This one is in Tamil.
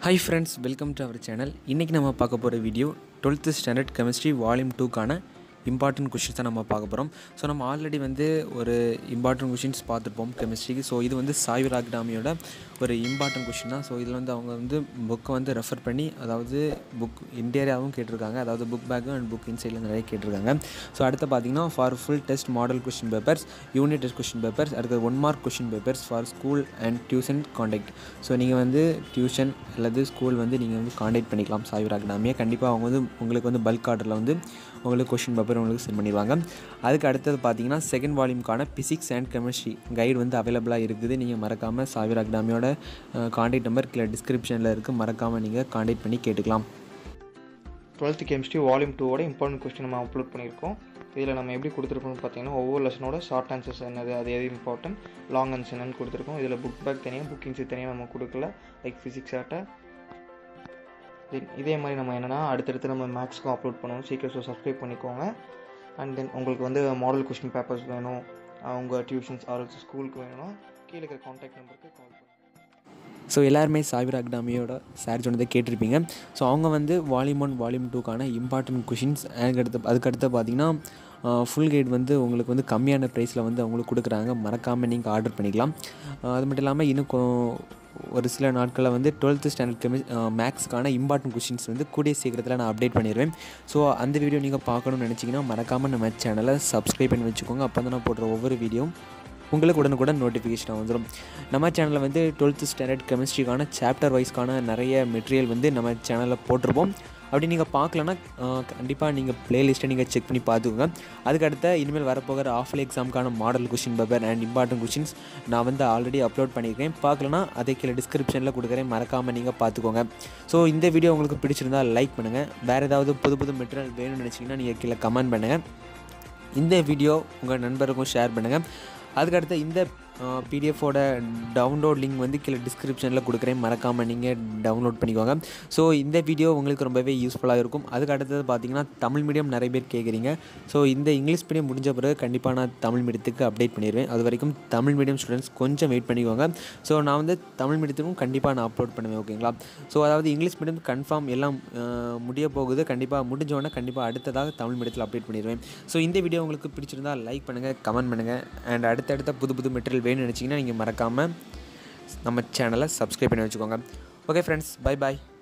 Hi friends, welcome to our channel. இன்னைக்கு நம்ம பார்க்க போற video 12th standard chemistry volume 2 கான இம்பார்ட்டன்ட் क्वेश्चंस நம்ம பார்க்க போறோம். சோ நம்ம ஆல்ரெடி ஒரு இம்பார்ட்டன்ட் क्वेश्चंस பார்த்திருப்போம் கெமிஸ்ட்ரிக்கு. சோ இது சாய் ராகடாமியோட ஒரு இம்பார்ட்டன்ட் क्वेश्चन தான். சோ இதுல அவங்க புக் ரெஃபர் பண்ணி அதாவது புக் இன்டீரியராவும் கேட்டிருக்காங்க. அதாவது புக் பேக் அண்ட் புக் இன்சைட்ல நிறைய கேட்டிருக்காங்க. சோ அடுத்து பாத்தீங்கன்னா for full test model question papers, unit test question papers, அடுத்து 1 mark question papers for school and tuition contact. So நீங்க டியூஷன் அல்லது ஸ்கூல் நீங்க கான்டாக்ட் பண்ணிக்கலாம் சாய் ராகடாமியை. கண்டிப்பா அவங்க உங்களுக்கு பல்க் ஆர்டர்ல உங்களுக்கு क्वेश्चन பேப்பர் உங்களுக்கு சென்ட் பண்ணிடுவாங்க. அதுக்கு அடுத்தது பார்த்தீங்கன்னா செகண்ட் வால்யூம்க்கான பிசிக்ஸ் அண்ட் கெமிஸ்ட்ரி கைடு அவைலபிளாக இருக்குது. நீங்கள் மறக்காமல் சாய் ராகடாமியோட கான்டாக்ட் நம்பர் கீழே டிஸ்கிரிப்ஷனில் இருக்குது. மறக்காமல் நீங்கள் கான்டாக்ட் பண்ணி கேட்டுக்கலாம். 12th chemistry volume 2 important question நம்ம அப்லோட் பண்ணியிருக்கோம். இதில் நம்ம எப்படி கொடுத்துருக்கோம்னு பார்த்தீங்கன்னா ஒவ்வொரு லெசனோட ஷார்ட் ஆன்சர்ஸ் என்னது, அது எது இம்பார்ட்டன்ட், லாங் ஆன்சர் என்னன்னு கொடுத்துருக்கோம். இதில் புக் பேக் தனியாக புக்கிங்ஸ் தனியாக நம்ம கொடுக்கல, லைக் ஃபிசிக்ஸ் ஆட்ட. இதே மாதிரி நம்ம என்னென்னா அடுத்தடுத்து நம்ம மேக்ஸ்க்கும் அப்லோட் பண்ணுவோம். சீக்கிரம் சப்ஸ்கிரைப் பண்ணிக்கோங்க. அண்ட் தென் உங்களுக்கு மாடல் கொஸ்டின் பேப்பர்ஸ் வேணும், அவங்க டியூஷன்ஸ் ஆர்எல்ஸ் ஸ்கூலுக்கு வேணும்னா கீழே இருக்கிற கான்டாக்ட் நம்பருக்கு கால் பண்ணுங்கள். ஸோ எல்லாருமே சாய் ராகடாமியோட சார் சொன்னதை கேட்டிருப்பீங்க. ஸோ அவங்க வால்யூம் 1 வால்யூம் 2 கான இம்பார்ட்டன்ட் கொஷின்ஸ் அதுக்கடுத்து பார்த்தீங்கன்னா ஃபுல் கைட் உங்களுக்கு கம்மியான ப்ரைஸில் அவங்களுக்கு கொடுக்குறாங்க. மறக்காமல் நீங்கள் ஆர்டர் பண்ணிக்கலாம். அது மட்டும் இல்லாமல் இன்னும் ஒரு சில நாட்களில் 12th ஸ்டாண்டர்ட் மேக்ஸ்க்கான இம்பார்ட்டன்ட் கொஷின்ஸ் கூடிய சீக்கிரத்தில் நான் அப்டேட் பண்ணிடுவேன். ஸோ அந்த வீடியோ நீங்கள் பார்க்கணும்னு நினச்சிங்கன்னா மறக்காமல் நம்ம சேனலை சப்ஸ்கிரைப் பண்ணி வச்சுக்கோங்க. அப்போ தான் நான் போடுற ஒவ்வொரு வீடியோவும் உங்களுக்கு உடனுக்குடன் நோட்டிஃபிகேஷன் வந்துடும். நம்ம சேனலில் 12th ஸ்டாண்டர்ட் கெமிஸ்ட்ரிக்கான சாப்டர் வைஸ்க்கான நிறைய மெட்டீரியல் நம்ம சேனலில் போட்டிருப்போம். அப்படி நீங்கள் பார்க்கலன்னா கண்டிப்பாக நீங்கள் ப்ளேலிஸ்ட்டை நீங்கள் செக் பண்ணி பார்த்துக்கோங்க. அதுக்கடுத்த இனிமேல் வரப்போகிற ஆஃப்லை எக்ஸாமுக்கான model question paper and important questions நான் ஆல்ரெடி அப்லோட் பண்ணியிருக்கேன். பார்க்கலன்னா அதை கீழே டிஸ்கிரிப்ஷனில் கொடுக்குறேன். மறக்காமல் நீங்கள் பார்த்துக்கோங்க. ஸோ இந்த வீடியோ உங்களுக்கு பிடிச்சிருந்தால் லைக் பண்ணுங்கள். வேறு ஏதாவது புது மெட்டீரியல் வேணும்னு நினச்சிங்கன்னா நீங்கள் கீழே கமெண்ட் பண்ணுங்கள். இந்த வீடியோ உங்கள் நண்பருக்கும் ஷேர் பண்ணுங்கள். அதுக்கடுத்து இந்த பிடிஎஃபோட டவுன்லோட் லிங்க் கீழே டிஸ்கிரிப்ஷனில் கொடுக்குறேன். மறக்காமல் நீங்கள் டவுன்லோட் பண்ணிக்கோங்க. ஸோ இந்த வீடியோ உங்களுக்கு ரொம்பவே யூஸ்ஃபுல்லாக இருக்கும். அதுக்கு அடுத்தது பார்த்தீங்கன்னா தமிழ் மீடியம் நிறைய பேர் கேட்குறீங்க. ஸோ இந்த இங்கிலீஷ் மீடியம் முடிஞ்ச பிறகு கண்டிப்பாக நான் தமிழ் மீடியத்துக்கு அப்டேட் பண்ணிடுவேன். அது வரைக்கும் தமிழ் மீடியம் ஸ்டூடெண்ட்ஸ் கொஞ்சம் வெயிட் பண்ணிக்கோங்க. ஸோ நான் தமிழ் மீடியத்துக்கும் கண்டிப்பாக நான் அப்லோட் பண்ணுவேன். ஓகேங்களா? ஸோ அதாவது இங்கிலீஷ் மீடியம் கன்ஃபார்ம் எல்லாம் முடிய போகுது. கண்டிப்பாக முடிஞ்சோடனே கண்டிப்பாக அடுத்ததாக தமிழ் மீடியத்தில் அப்டேட் பண்ணிடுவேன். ஸோ இந்த வீடியோ உங்களுக்கு பிடிச்சிருந்தால் லைக் பண்ணுங்கள், கமெண்ட் பண்ணுங்கள். அண்ட் அடுத்தடுத்த புது மெட்டீரியல் வேணும்னு நினச்சிங்கன்னா நீங்கள் மறக்காமல் நம்ம சேனலை சப்ஸ்கிரைப் பண்ணி வச்சுக்கோங்க. ஓகே ஃப்ரெண்ட்ஸ், பை பாய்.